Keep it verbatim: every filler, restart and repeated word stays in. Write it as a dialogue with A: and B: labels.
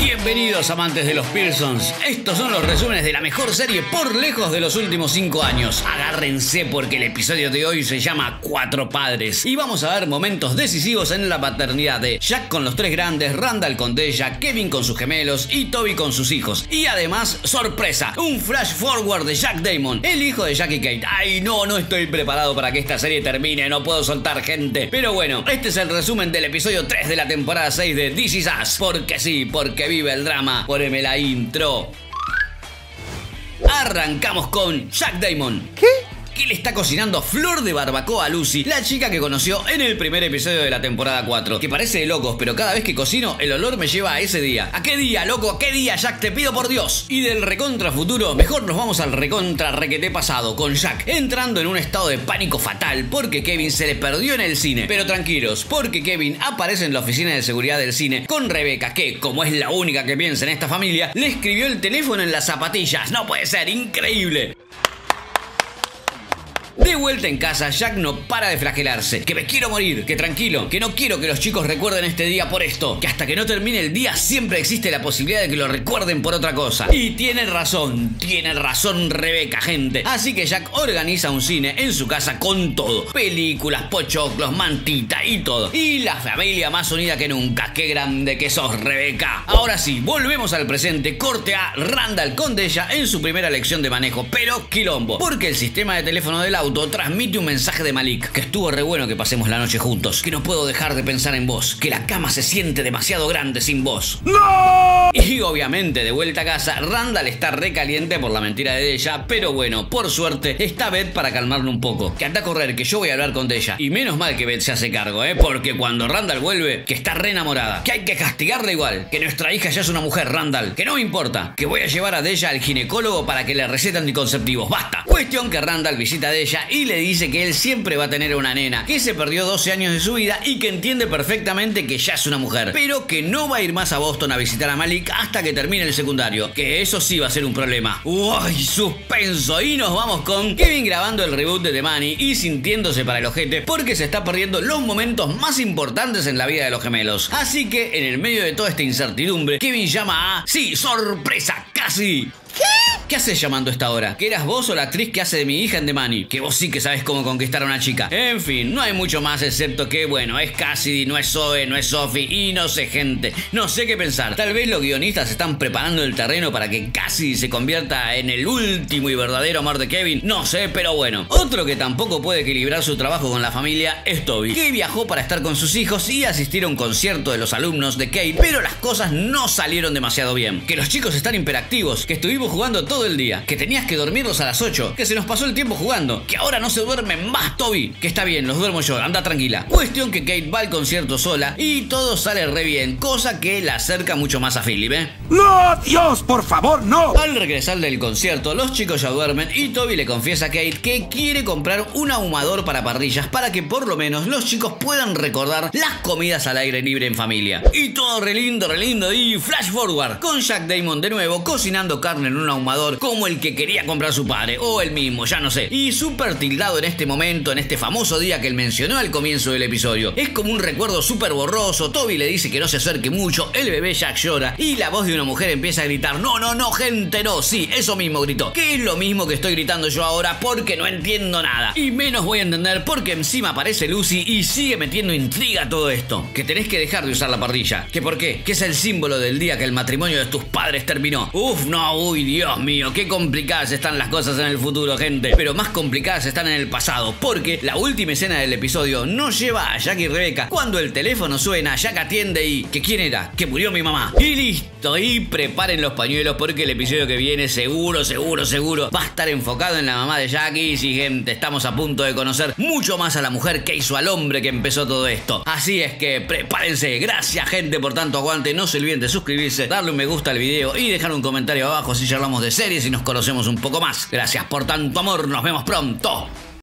A: Bienvenidos amantes de los Pearsons. Estos son los resúmenes de la mejor serie por lejos de los últimos cinco años. Agárrense porque el episodio de hoy se llama Cuatro Padres. Y vamos a ver momentos decisivos en la paternidad de Jack con los tres grandes, Randall con Deja, Kevin con sus gemelos y Toby con sus hijos. Y además, sorpresa, un flash forward de Jack Damon, el hijo de Jack y Kate. Ay no, no estoy preparado para que esta serie termine, no puedo soltar gente. Pero bueno, este es el resumen del episodio tres de la temporada seis de This Is Us. Porque sí, porque vive el drama. Poneme la intro. Arrancamos con Jack Damon.
B: ¿Qué?
A: Que le está cocinando flor de barbacoa a Lucy, la chica que conoció en el primer episodio de la temporada cuatro. Que parece de locos, pero cada vez que cocino, el olor me lleva a ese día. ¿A qué día, loco? ¿A qué día, Jack? Te pido por Dios. Y del recontra futuro, mejor nos vamos al recontra requete pasado, con Jack entrando en un estado de pánico fatal porque Kevin se le perdió en el cine. Pero tranquilos, porque Kevin aparece en la oficina de seguridad del cine con Rebecca, que, como es la única que piensa en esta familia, le escribió el teléfono en las zapatillas. No puede ser, increíble. De vuelta en casa, Jack no para de flagelarse. Que me quiero morir, que tranquilo, que no quiero que los chicos recuerden este día por esto. Que hasta que no termine el día siempre existe la posibilidad de que lo recuerden por otra cosa. Y tiene razón, tiene razón Rebecca, gente. Así que Jack organiza un cine en su casa con todo. Películas, pochoclos, mantita y todo. Y la familia más unida que nunca. Qué grande que sos, Rebecca. Ahora sí, volvemos al presente. Corte a Randall con Deja en su primera lección de manejo. Pero quilombo, porque el sistema de teléfono del auto transmite un mensaje de Malik, que estuvo re bueno que pasemos la noche juntos, que no puedo dejar de pensar en vos, que la cama se siente demasiado grande sin vos. ¡No! Y obviamente de vuelta a casa, Randall está re caliente por la mentira de Deja, pero bueno, por suerte está Beth para calmarlo un poco, que anda a correr, que yo voy a hablar con Deja. Y menos mal que Beth se hace cargo, eh, porque cuando Randall vuelve, que está re enamorada, que hay que castigarla igual, que nuestra hija ya es una mujer, Randall, que no me importa, que voy a llevar a Deja al ginecólogo para que le recete anticonceptivos, basta. Cuestión que Randall visita a Deja y le dice que él siempre va a tener una nena, que se perdió doce años de su vida y que entiende perfectamente que ya es una mujer, pero que no va a ir más a Boston a visitar a Malik hasta que termine el secundario, que eso sí va a ser un problema. ¡Uy, suspenso! Y nos vamos con Kevin grabando el reboot de The Money y sintiéndose para el ojete porque se está perdiendo los momentos más importantes en la vida de los gemelos. Así que en el medio de toda esta incertidumbre, Kevin llama a... ¡Sí, sorpresa! ¡Casi!
B: ¿Qué?
A: ¿Qué haces llamando a esta hora? ¿Que eras vos o la actriz que hace de mi hija en The Money? Que vos sí que sabés cómo conquistar a una chica. En fin, no hay mucho más excepto que, bueno, es Cassidy, no es Zoe, no es Sophie y no sé, gente. No sé qué pensar. Tal vez los guionistas están preparando el terreno para que Cassidy se convierta en el último y verdadero amor de Kevin. No sé, pero bueno. Otro que tampoco puede equilibrar su trabajo con la familia es Toby, que viajó para estar con sus hijos y asistir a un concierto de los alumnos de Kate, pero las cosas no salieron demasiado bien. Que los chicos están hiperactivos, que estuvimos jugando todo el día, que tenías que dormirlos a las ocho, que se nos pasó el tiempo jugando, que ahora no se duermen más, Toby, que está bien, los duermo yo, anda tranquila. Cuestión que Kate va al concierto sola y todo sale re bien, cosa que la acerca mucho más a Philip, ¿eh?
B: ¡No, Dios, por favor, no!
A: Al regresar del concierto, los chicos ya duermen y Toby le confiesa a Kate que quiere comprar un ahumador para parrillas para que por lo menos los chicos puedan recordar las comidas al aire libre en familia. Y todo re lindo, re lindo y flash forward, con Jack Damon de nuevo cocinando carne en un ahumador como el que quería comprar su padre, o el mismo, ya no sé. Y súper tildado en este momento, en este famoso día que él mencionó al comienzo del episodio. Es como un recuerdo súper borroso. Toby le dice que no se acerque mucho, el bebé Jack llora y la voz de una mujer empieza a gritar: no, no, no, gente, no, sí, eso mismo gritó. Que es lo mismo que estoy gritando yo ahora porque no entiendo nada. Y menos voy a entender porque encima aparece Lucy y sigue metiendo intriga a todo esto. Que tenés que dejar de usar la parrilla. ¿Que por qué? Que es el símbolo del día que el matrimonio de tus padres terminó. Uf, no, uy, Dios mío, qué complicadas están las cosas en el futuro, gente. Pero más complicadas están en el pasado, porque la última escena del episodio nos lleva a Jack y Rebecca cuando el teléfono suena, Jack atiende y... ¿que quién era? Que murió mi mamá. Y listo, y preparen los pañuelos porque el episodio que viene seguro, seguro, seguro va a estar enfocado en la mamá de Jack. Y sí, gente, estamos a punto de conocer mucho más a la mujer que hizo al hombre que empezó todo esto. Así es que prepárense. Gracias, gente, por tanto aguante. No se olviden de suscribirse, darle un me gusta al video y dejar un comentario abajo si charlamos de series y nos conocemos un poco más. Gracias por tanto amor, nos vemos pronto.